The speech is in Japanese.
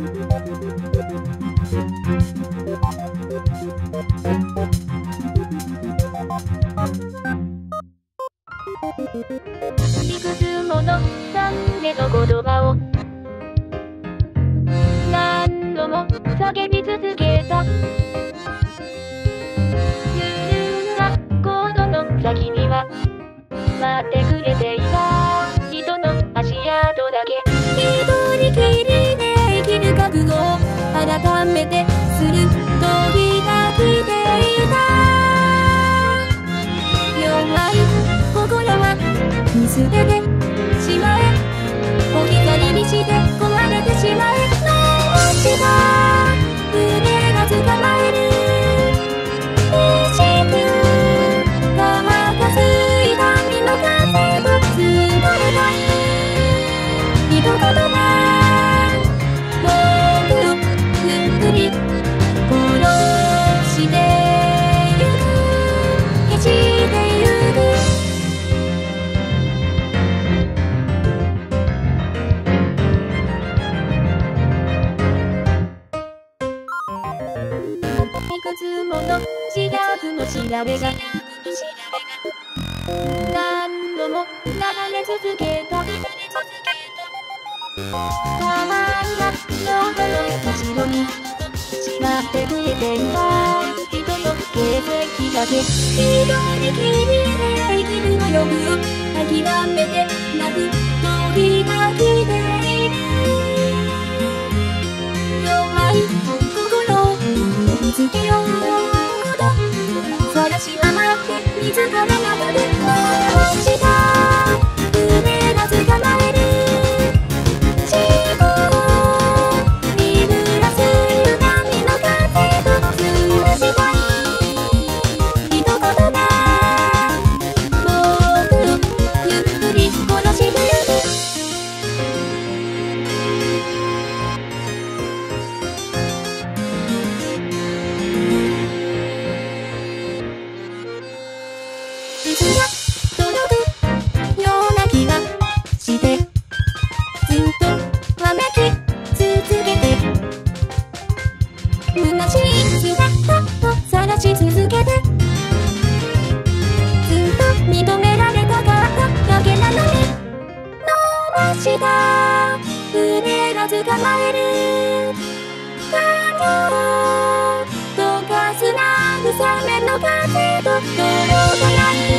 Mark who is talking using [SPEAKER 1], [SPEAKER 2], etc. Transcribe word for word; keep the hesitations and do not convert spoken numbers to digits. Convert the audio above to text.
[SPEAKER 1] いくつもの懺悔の言葉を何度も叫び続けた。ゆるなコードの先には待ってくれていた人の足跡だけ。一人きりで生きる覚悟を改めてする時が来ていた。弱い心は見捨ててしまえ。置き去りにして壊れてしまえ。どうした胸が捕まえる意識乾かす痛みの風と包まれない一言が僕をゆっくり殺してゆく消してゆく。いくつもの自虐の調べが何度も流れ続けた。たまんが喉の後ろに待ってくれていた人の形跡だけ。一人きりで生きるのよく諦めて泣く時が来ている。弱い心を見つけようと探し回って自ら中で落ちた胸が捕まえる思考を鈍らす歪みの風と通したい一言が僕をゆっくり殺してゆく。いつか届くような気がしてずっとわめき続けて虚しい姿を晒し続けてずっと認められたかっただけなのに逃した胸が捕まえる感情を溶かす慰めの風と届かない